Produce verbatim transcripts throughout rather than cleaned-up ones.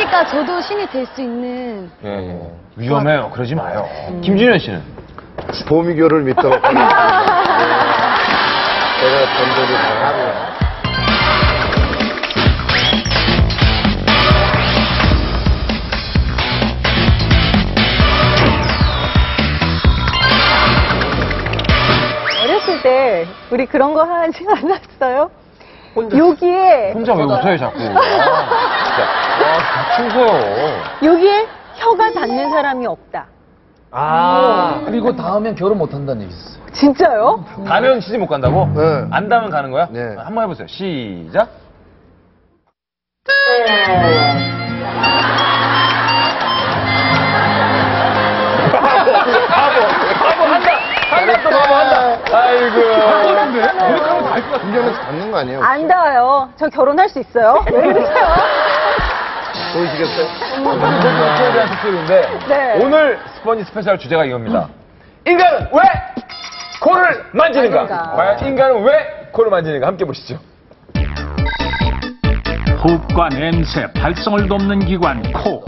그러니까 저도 신이 될 수 있는. 예, 예. 위험해요. 그러지 마요. 음. 김준현 씨는? 보미교를 믿도록 하겠습니다. 제가 전도를 잘 하고요. 어렸을 때 우리 그런 거 하지 않았어요? 혼자, 여기에 혼자 왜 웃어요 자꾸? 아, 진짜. 아, 충서요. 여기에 혀가 닿는 사람이 없다. 아, 그리고 닿으면 결혼 못 한다는 얘기 있었어요. 진짜요? 닿으면 시집 못 간다고? 네. 안 닿으면 가는 거야? 네. 한번 해보세요. 시작. 바보, 바보 한다. 한다 또 바보 한다. 아이고. 바보인데? 머리카락 닿을 것 같은데. 김정은씨 닿는 거 아니에요? 안 닿아요. 저 결혼할 수 있어요. 왜 그러세요? 보이시겠어요? 스포에 대한 특집인데 네. 오늘 스펀지 스페셜 주제가 이겁니다. 인간은 왜 코를 만지는가? 만지는가? 과연 인간은 왜 코를 만지는가? 함께 보시죠. 호흡과 냄새, 발성을 돕는 기관 코.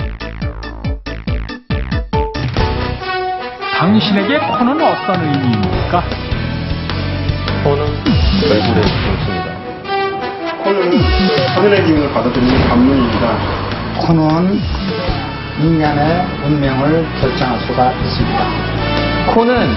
당신에게 코는 어떤 의미입니까? 코는 얼굴에 좋습니다. 코는 하늘의 기운을 받아들이는 관문입니다. 코는 인간의 운명을 결정할 수가 있습니다. 코는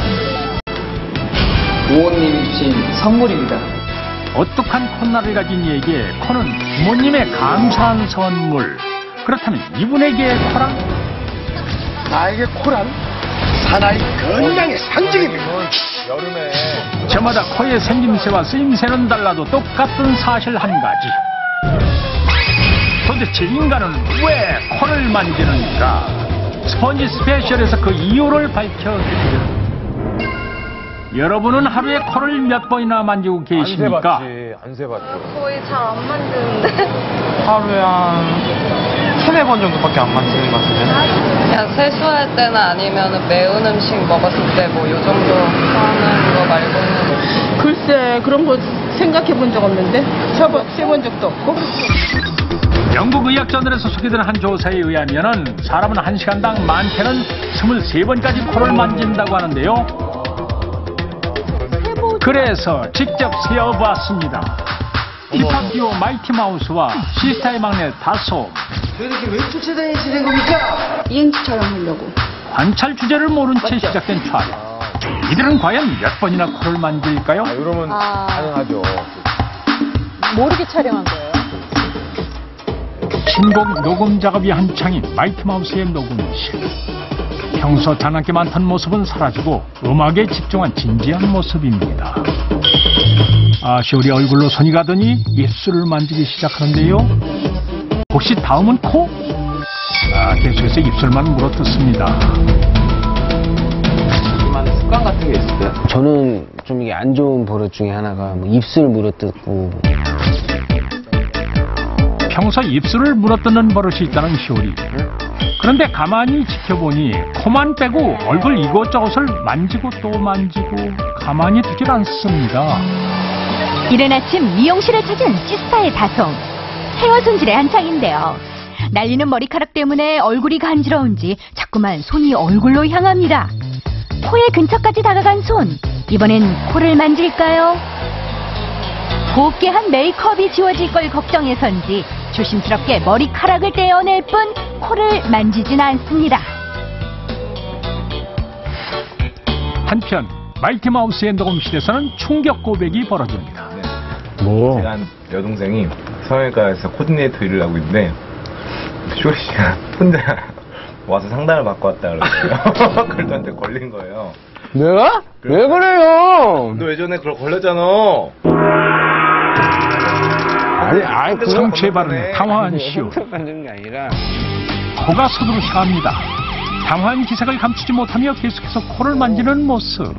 부모님이 주신 선물입니다. 오똑한 콧날을 가진 이에게 코는 부모님의 감사한 선물. 그렇다면 이분에게 코란? 나에게 코란 사나이 건강의 상징입니다. 여름에 저마다 코의 생김새와 쓰임새는 달라도 똑같은 사실 한 가지. 도대체 인간은 왜 코를 만지는가? 스펀지 스페셜에서 그 이유를 밝혀드립니다. 여러분은 하루에 코를 몇 번이나 만지고 계십니까? 안 세봤지. 안 세봤죠. 거의 잘 안 만드는데. 하루에 한 세네 번 정도밖에 안 만지는 것 같은데. 그냥 세수할 때나 아니면 매운 음식 먹었을 때 뭐 요 정도 하는 거 말고는. 글쎄, 그런 거 생각해 본 적 없는데? 세본 적도 없고. 영국 의학저널에서 소개된 한 조사에 의하면 사람은 한 시간당 많게는 스물세 번까지 코를 만진다고 하는데요. 그래서 직접 세어봤습니다. 힙합 듀오 마이티 마우스와 시스타의 막내 다솜. 도대체 왜 쫓아다니시는 겁니까? 이행시처럼 하려고. 관찰 주제를 모른 채 시작된 촬영. 이들은 과연 몇 번이나 코를 만질까요? 아, 이러면 아. 가능하죠. 모르게 촬영한 거예요. 신곡 녹음 작업이 한창인 마이티 마우스의 녹음실. 평소 장난기 많던 모습은 사라지고 음악에 집중한 진지한 모습입니다. 아, 시울이 얼굴로 손이 가더니 입술을 만지기 시작하는데요. 혹시 다음은 코? 아, 계속해서 입술만 물어뜯습니다. 이만의 습관 같은 게 있을까요? 저는 좀 이게 안 좋은 버릇 중에 하나가 뭐 입술 물어뜯고. 평소 입술을 물어뜯는 버릇이 있다는 시오리. 그런데 가만히 지켜보니 코만 빼고 얼굴 이곳저곳을 만지고 또 만지고 가만히 두질 않습니다. 이른 아침 미용실을 찾은 시스타의 다솜. 헤어 손질의 한창인데요. 날리는 머리카락 때문에 얼굴이 간지러운지 자꾸만 손이 얼굴로 향합니다. 코의 근처까지 다가간 손. 이번엔 코를 만질까요? 곱게 한 메이크업이 지워질 걸 걱정해서인지 조심스럽게 머리카락을 떼어낼 뿐 코를 만지진 않습니다. 한편 마이티 마우스의 녹음실에서는 충격 고백이 벌어집니다. 뭐? 제가 한 여동생이 성형외과에서 코디네이터 일을 하고 있는데 쇼리 씨가 혼자 와서 상담을 받고 왔다 그러더라고요. 그걸 저한테 걸린 거예요. 내가? 왜 그래요? 너 예전에 그걸 걸렸잖아. 아니, 아니, 상처에 바른 당황한 시오. 만드는 게 아니라. 코가 손으로 향합니다. 당황한 기색을 감추지 못하며 계속해서 코를 만지는 모습.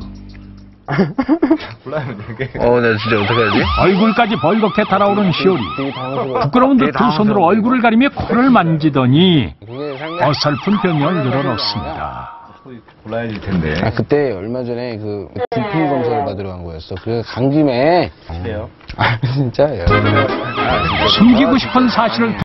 몰라요, 이게. 어, 나 진짜 어떡하지? 얼굴까지 벌겋게 달아오른 시오리. 부끄러운 듯 두 손으로 얼굴을 가리며 코를 만지더니 어설픈 병을 늘어놓습니다. 골라야지 텐데. 아, 그때 얼마 전에 그 두피 검사를 받으러 간 거였어. 그래서 간 김에. 그래요? 아, 진짜요? 숨기고 싶은 사실을